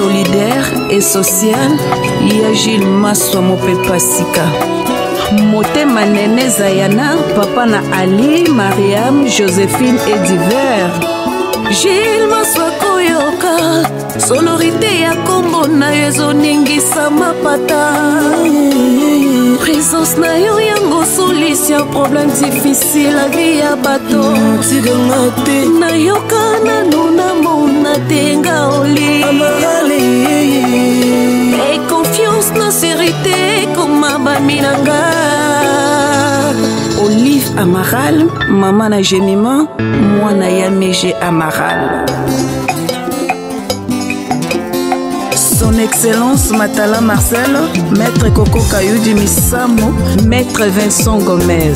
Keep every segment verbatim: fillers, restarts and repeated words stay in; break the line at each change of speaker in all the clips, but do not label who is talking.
solidaire et social ya Gilles Maswa Mopepa Sika. Motema Nene Zayana, papa na Ali, Mariam, Joséphine et divers. Gilles Maswa Koyoka, sonorité ya kombo na yezo ningisa mapata. Présence na yo yango solution problème difficile la vie ya bato. Na yoka na nuna mona tenga oli. Et confiance na sérité comme baminanga. Olive Amaral, maman na Gémima, moi na Yamege Amaral. Son Excellence Matala Marcel, Maître Coco Kayoudi Misamo, Maître Vincent Gomez.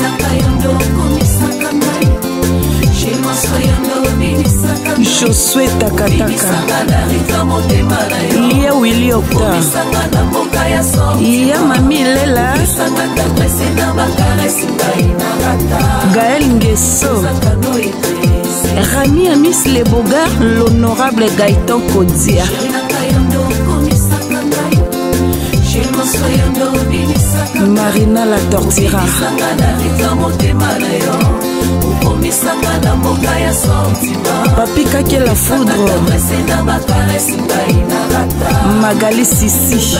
Josué Takataka, Lia Willy Octa, Ia Mami Lela, Gaël Nguesso, Rami Amis Les Bogards, l'honorable Gaëtan Kodia. Marina La Tortira, Papi Kake La Foudre, Magali Sissi,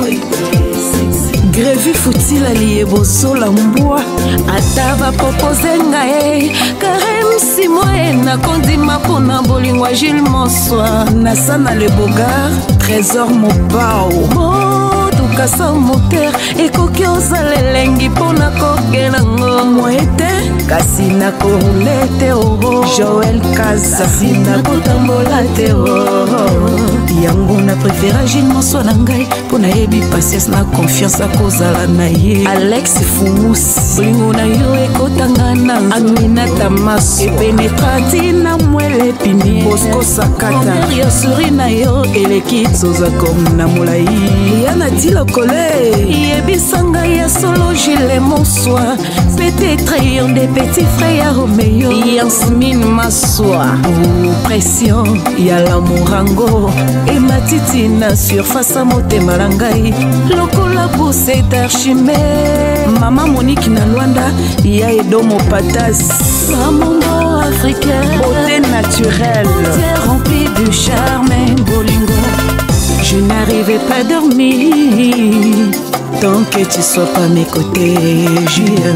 Grévi Foutil Alieboso Lamboa, Atava Popozenga e, Karem Simoe na kondima pona bolingwa Gilles Maswa, Nassana Le Bogard, Trésor Mobao. Kasa moteur ekoki ozala lengi pona kokelango moete kasi na korulete oro Joël Kaza kasi na kotambola te oro yango na préféra Gilles Maswa na ngai pona yebi patience na confiance akozala na ye Alex Fumus bolingo na yo ekotanga na Aminata Maso epenetrati na mwele pini Bosco Sakata ya suri na yo eleki zoza kom na molai yana tilo Yebisanga ya solo Gilles Maswa. Peut-être un des petits frères Roméo Yasmine Maswa. Pression ya la Morango et Matiti na surface à motema langai. Lokola poussé d'Archimé. Maman Monique na Luanda ya Edomo Patas. Maman africain, beauté naturelle, remplie du charme bolingo. Je n'arrivais pas à dormir tant que tu sois pas à mes côtés, Gilles.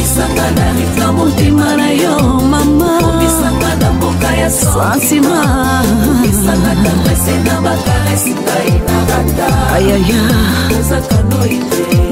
Maman, sentiment. Aïe aïe aïe.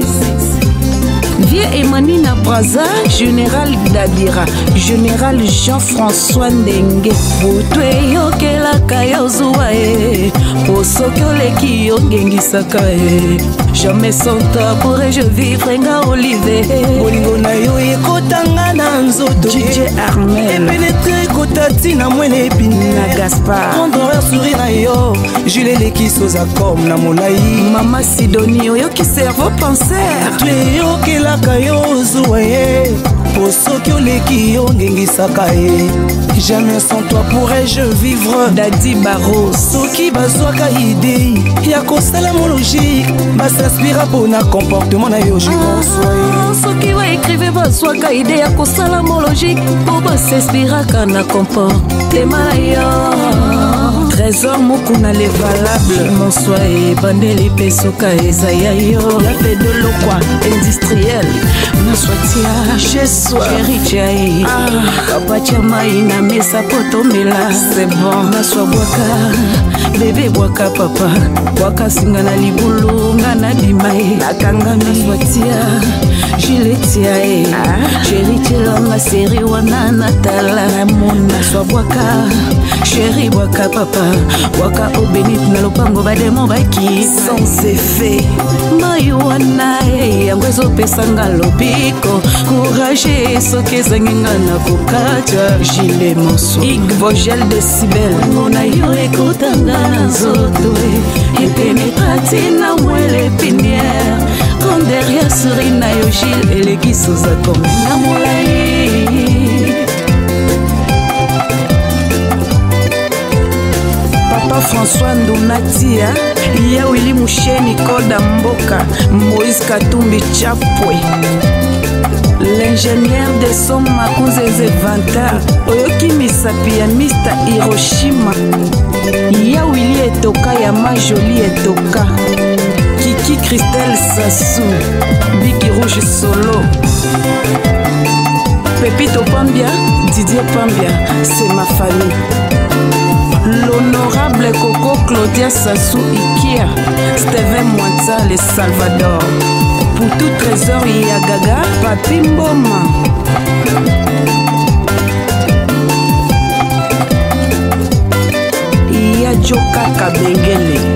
Vieux Emanina Braza, Général Dabira, Général Jean-François Ndenge. Boutwe yoke la kayo zuae, posokyo leki yo gengi sakae. Jamais sans toi pourrais-je vivre nga olive.
Bolingo na yo ekotanga na nzoto.
D J Armel,
pénétré kotati na mwele epine
na Gaspard.
Condoreur sourire na yo, Jules leki soza comme na molai.
Mama Sidonie oyo ki cerveau penseur.
Tu yoke la kayo zuae, posokyo leki yo gengi sakae. Jamais sans toi pourrais-je vivre.
Daddy Barros,
soki bazwaka idée ya kosala mo logique, basaspira pona comportement na yo Gilles Maswa.
Soki wa écrive bazwaka idée ya kosala mo logique, po basaspiraka na comportement na yo. Trésor Mukuna les valables Maswa et bandeli pesoka ezaya yo. La paix de l'eau industriel Maswa tia chez soi chéri papa chamaina mesa potomela. C'est bon Maswa boaka bébé boaka papa boaka singa na libulu ngana bimae nakanga Maswa tia Gilles tia e chéri chelonga seri wana natala mona Maswa boaka chéri boaka papa waka obénit na lopango bademo baki sans effet mayuana yango ezopesanga lobiko courage soki ezanginga na kokacha Gilles Maswa. Ig Vogel Decibel mona yo ekotanga na nzoto epenetrati na mwele pinière quand derrière suri na yo Gilles eleki soza comme na molai. Papa François Ndunatia, ya Willy Mouché, Nicole Damboka, Moïse Katumbi Chapwe, l'ingénieur de son Makunzeze Vanta, Oyoki Misapi ya mister Hiroshima, ya Willy Etoka ya Majoli Etoka, Kiki Christelle Sassou, Biki Rouge Solo, Pepito Pambia, Didier Pambia, c'est ma famille. L'honorable Coco Claudia Sassou Ikia, Steven Mwanza, le Salvador. Pour tout trésor, Yagaga, Papi Mboma. Iya Joka Kabengele.